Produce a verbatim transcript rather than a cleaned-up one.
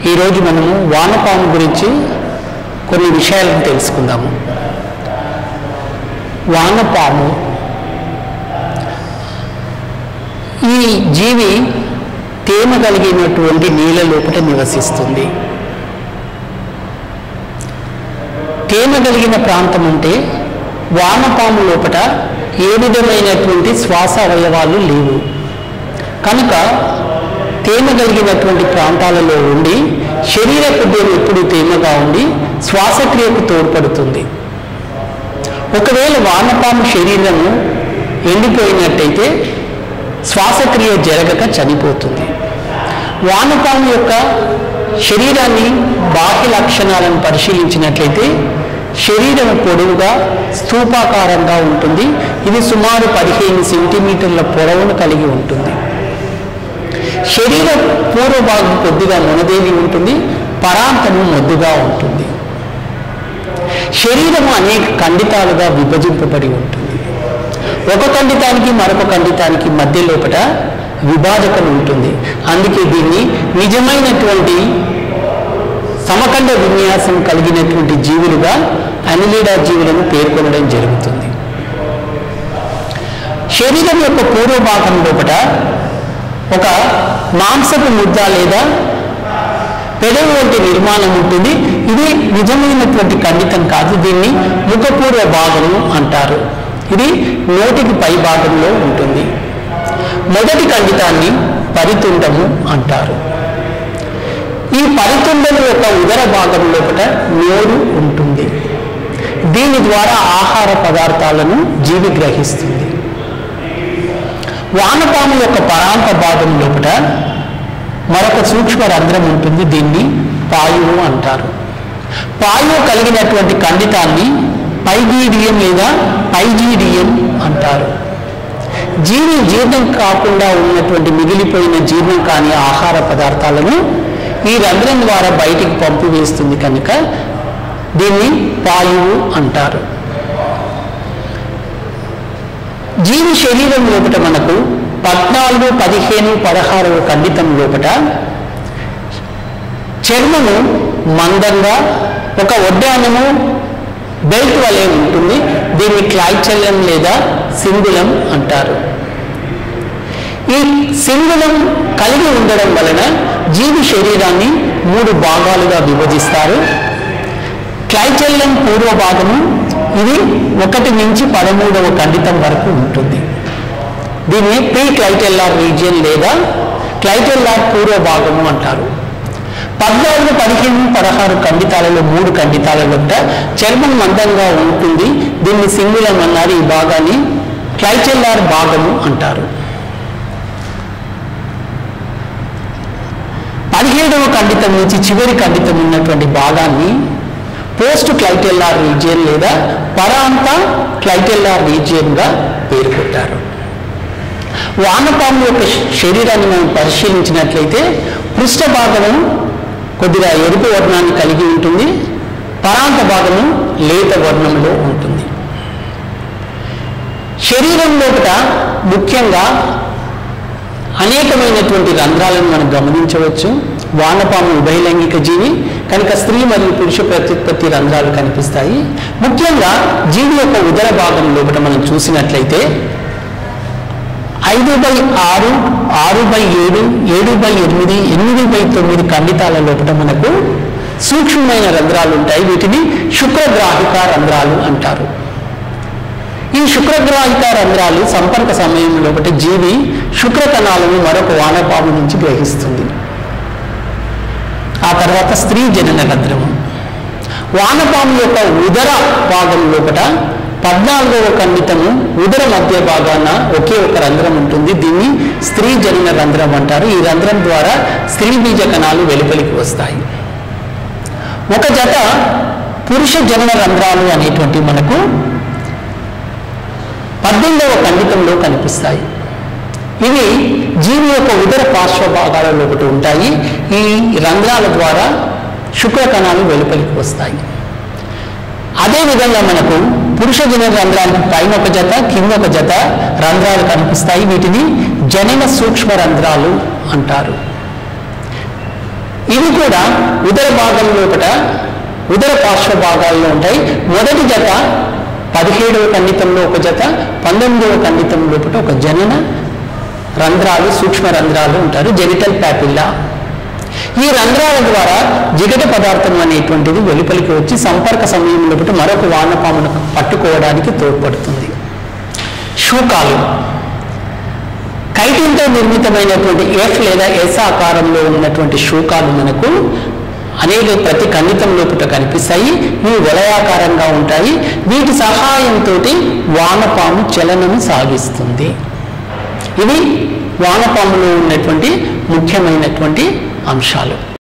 ఈరోజు మనము వానపాము గురించి కొన్ని విషయాలను తెలుసుకుందాము. వానపాము ఈ జీవి తేమ కలిగినటువంటి నీళ్ళ లోపల నివసిస్తుంది. తేమ కలిగిన ప్రాంతం అంటే వానపాము లోపల ఏ విధమైనటువంటి శ్వాస అవయవాలు లేవు కనుక తేమ కలిగినటువంటి ప్రాంతాలలో ఉండి శరీర కుడ్యం ఎప్పుడు తేమగా ఉండి శ్వాసక్రియకు తోడ్పడుతుంది. ఒకవేళ వానపాము శరీరము ఎండిపోయినట్టయితే శ్వాసక్రియ జరగక చనిపోతుంది. వానపాము యొక్క శరీరాన్ని బాహ్య లక్షణాలను పరిశీలించినట్లయితే శరీరం పొడవుగా స్థూపాకారంగా ఉంటుంది. ఇది సుమారు పదిహేను సెంటీమీటర్ల పొడవును కలిగి ఉంటుంది. శరీర పూర్వ భాగం కొద్దిగా మొనదేవి ఉంటుంది, పరాంతము మొద్దుగా ఉంటుంది. శరీరము అనేక ఖండితాలుగా విభజింపబడి ఉంటుంది. ఒక ఖండితానికి మరొక ఖండితానికి మధ్య లోపల విభాజకం ఉంటుంది. అందుకే దీన్ని నిజమైనటువంటి సమఖండ విన్యాసం కలిగినటువంటి జీవులుగా అనిలీడా జీవులను పేర్కొనడం జరుగుతుంది. శరీరం యొక్క పూర్వ భాగం లోపల ఒక మాంసపు ముద్ద లేదా పెదవి వంటి నిర్మాణం ఉంటుంది. ఇది నిజమైనటువంటి ఖండితం కాదు. దీన్ని ముఖపూర్వ భాగము అంటారు. ఇది నోటికి పై భాగంలో ఉంటుంది. మొదటి ఖండితాన్ని పరితుండము అంటారు. ఈ పరితుండము యొక్క ఉదర భాగం లోపల నోరు ఉంటుంది. దీని ద్వారా ఆహార పదార్థాలను జీవి గ్రహిస్తుంది. వానపాము యొక్క పరాంత భాగం లోపల మరొక సూక్ష్మ రంధ్రం ఉంటుంది. దీన్ని పాయువు అంటారు. పాయువు కలిగినటువంటి ఖండితాన్ని పైజీడియం లేదా పైజీడియం అంటారు. జీవి జీర్ణం కాకుండా ఉన్నటువంటి మిగిలిపోయిన జీర్ణం కాని ఆహార పదార్థాలను ఈ రంధ్రం ద్వారా బయటికి పంపివేస్తుంది కనుక దీన్ని పాయువు అంటారు. జీవి శరీరం లోపల మనకు పద్నాలుగు పదిహేను పదహారవ ఖండితం లోపల చర్మము మందంగా ఒక వడ్డానము బెల్ట్ వలె ఉంటుంది. దీన్ని క్లైచెల్లం లేదా సింగులం అంటారు. ఈ సింగులం కలిగి ఉండడం వలన జీవి శరీరాన్ని మూడు భాగాలుగా విభజిస్తారు. క్లైచెల్లం పూర్వ భాగము ఇది ఒకటి నుంచి పదమూడవ ఖండితం వరకు ఉంటుంది. దీన్ని ప్రీ క్లైటెల్లార్ రీజియన్ లేదా క్లైటెల్లార్ పూర్వ భాగము అంటారు. పద్నాలుగు పదిహేను పదహారు ఖండితాలలో మూడు ఖండితాలలో చర్మం మందంగా ఉంటుంది. దీన్ని సింగులం అన్నారు. ఈ భాగాన్ని క్లైటెల్లార్ భాగము అంటారు. పదిహేడవ ఖండితం నుంచి చివరి ఖండితం ఉన్నటువంటి భాగాన్ని పోస్ట్ క్లైటెల్లార్ రీజియన్ లేదా పరాంత క్లైటెల్లార్ రీజియన్గా పేర్కొంటారు. వానపాము యొక్క శరీరాన్ని మనం పరిశీలించినట్లయితే పృష్ఠ భాగము కొద్దిగా ఎరుపు వర్ణాన్ని కలిగి ఉంటుంది. పరాంత భాగము లేత వర్ణంలో ఉంటుంది. శరీరం లోపల ముఖ్యంగా అనేకమైనటువంటి రంధ్రాలను మనం గమనించవచ్చు. వానపాము ఉభయలైంగిక జీవి కనుక స్త్రీ మరియు పురుష ప్రత్యుత్పత్తి రంధ్రాలు కనిపిస్తాయి. ముఖ్యంగా జీవి యొక్క ఉదర భాగం లోపల మనం చూసినట్లయితే ఐదు బై ఆరు ఆరు బై ఏడు ఏడు బై ఎనిమిది ఎనిమిది బై తొమ్మిది ఖండితాల లోపల మనకు సూక్ష్మమైన రంధ్రాలు ఉంటాయి. వీటిని శుక్రగ్రాహిక రంధ్రాలు అంటారు. ఈ శుక్రగ్రాహిక రంధ్రాలు సంపర్క సమయం లోపల జీవి శుక్రకణాలను మరొక వానపాము నుంచి గ్రహిస్తుంది. ఆ తర్వాత స్త్రీ జనన రంధ్రము. వానపాము యొక్క ఉదర భాగం లోపల పద్నాలుగవ ఖండితము ఉదర మధ్య భాగాన ఒకే ఒక రంధ్రం ఉంటుంది. దీన్ని స్త్రీ జనన రంధ్రం అంటారు. ఈ రంధ్రం ద్వారా స్త్రీ బీజ కణాలు వెలుపలికి వస్తాయి. ఒక జత పురుష జనన రంధ్రాలు అనేటువంటి మనకు పద్దెనిమిదవ ఖండితంలో కనిపిస్తాయి. ఇవి జీవి యొక్క ఉదర పార్శ్వ భాగాలలో ఒకటి ఉంటాయి. ఈ రంధ్రాల ద్వారా శుక్ర కణాలు వెలుపలికి వస్తాయి. అదేవిధంగా మనకు పురుష జనన రంధ్రానికి పైన ఒక జత కింద ఒక జత రంధ్రాలు కనిపిస్తాయి. వీటిని జనన సూక్ష్మ రంధ్రాలు అంటారు. ఇవి కూడా ఉదర భాగం లోపల ఉదర పార్శ్వ భాగాల్లో ఉంటాయి. మొదటి జత పదిహేడవ ఖండితంలో ఒక జత, పంతొమ్మిదవ ఖండితం లోపల ఒక జనన రంధ్రాలు, సూక్ష్మ రంధ్రాలు ఉంటారు, జెనిటల్ ప్యాపిల్లా. ఈ రంధ్రాల ద్వారా జిగట పదార్థం అనేటువంటిది వెలుపలికి వచ్చి సంపర్క సమయంలో మరొక వానపామును పట్టుకోవడానికి తోడ్పడుతుంది. శూకాలు కైటిన్తో నిర్మితమైనటువంటి ఎఫ్ లేదా ఎస్ ఆకారంలో ఉన్నటువంటి శూకాలు మనకు అనేక ప్రతి ఖండితం లోపల కనిపిస్తాయి. ఇవి వలయాకారంగా ఉంటాయి. వీటి సహాయంతో వానపాము చలనము సాగిస్తుంది. ఇవి వానపాములో ఉన్నటువంటి ముఖ్యమైనటువంటి అంశాలు.